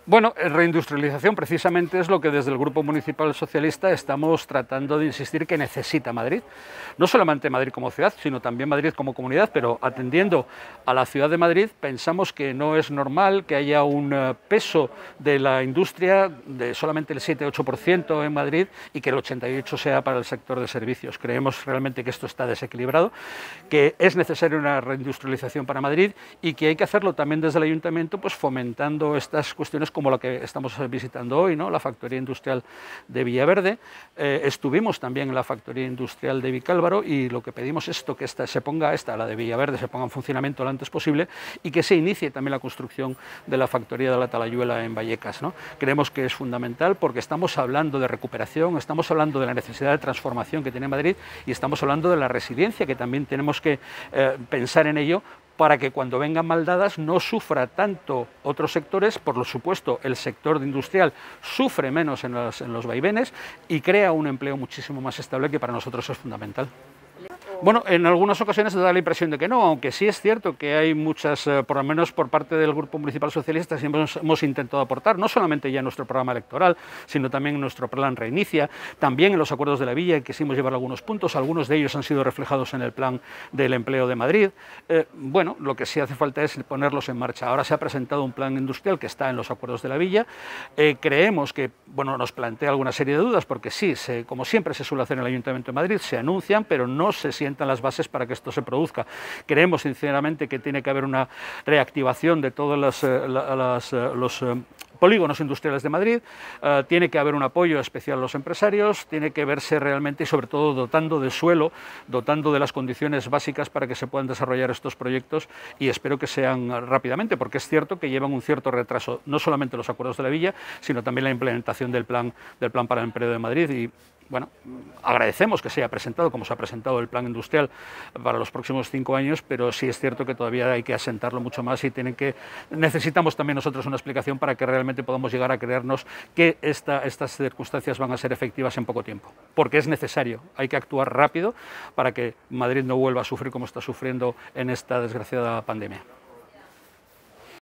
Bueno, reindustrialización precisamente es lo que desde el Grupo Municipal Socialista estamos tratando de insistir que necesita Madrid. No solamente Madrid como ciudad, sino también Madrid como comunidad, pero atendiendo a la ciudad de Madrid, pensamos que no es normal que haya un peso de la industria de solamente el 7-8% en Madrid y que el 88% sea para el sector de servicios. Creemos realmente que esto está desequilibrado, que es necesaria una reindustrialización para Madrid y que hay que hacerlo también desde el Ayuntamiento, pues fomentando estas cuestiones como la que estamos visitando hoy, ¿no? La factoría industrial de Villaverde. Estuvimos también en la factoría industrial de Vicálvaro y lo que pedimos es esto, que la de Villaverde, se ponga en funcionamiento lo antes posible y que se inicie también la construcción de la factoría de la Talayuela en Vallecas, ¿no? Creemos que es fundamental porque estamos hablando de recuperación, estamos hablando de la necesidad de transformación que tiene Madrid y estamos hablando de la resiliencia, que también tenemos que pensar en ello, para que cuando vengan maldadas no sufra tanto otros sectores. Por supuesto, el sector industrial sufre menos en los vaivenes y crea un empleo muchísimo más estable, que para nosotros es fundamental. Bueno, en algunas ocasiones se da la impresión de que no, aunque sí es cierto que hay muchas, por lo menos por parte del Grupo Municipal Socialista, siempre hemos intentado aportar, no solamente ya en nuestro programa electoral, sino también en nuestro plan Reinicia, también en los acuerdos de la Villa, quisimos llevar algunos puntos, algunos de ellos han sido reflejados en el plan del empleo de Madrid. Bueno, lo que sí hace falta es ponerlos en marcha. Ahora se ha presentado un plan industrial que está en los acuerdos de la Villa. Creemos que, bueno, nos plantea alguna serie de dudas, porque sí, como siempre se suele hacer en el Ayuntamiento de Madrid, se anuncian, pero no se sientan las bases para que esto se produzca. Creemos sinceramente que tiene que haber una reactivación de todos los polígonos industriales de Madrid, tiene que haber un apoyo especial a los empresarios, tiene que verse realmente y sobre todo dotando de suelo, dotando de las condiciones básicas para que se puedan desarrollar estos proyectos, y espero que sean rápidamente, porque es cierto que llevan un cierto retraso, no solamente los acuerdos de la Villa, sino también la implementación del plan para el empleo de Madrid. Y bueno, agradecemos que se haya presentado, como se ha presentado el plan industrial para los próximos 5 años, pero sí es cierto que todavía hay que asentarlo mucho más y necesitamos también nosotros una explicación para que realmente podamos llegar a creernos que estas circunstancias van a ser efectivas en poco tiempo, porque es necesario, hay que actuar rápido para que Madrid no vuelva a sufrir como está sufriendo en esta desgraciada pandemia.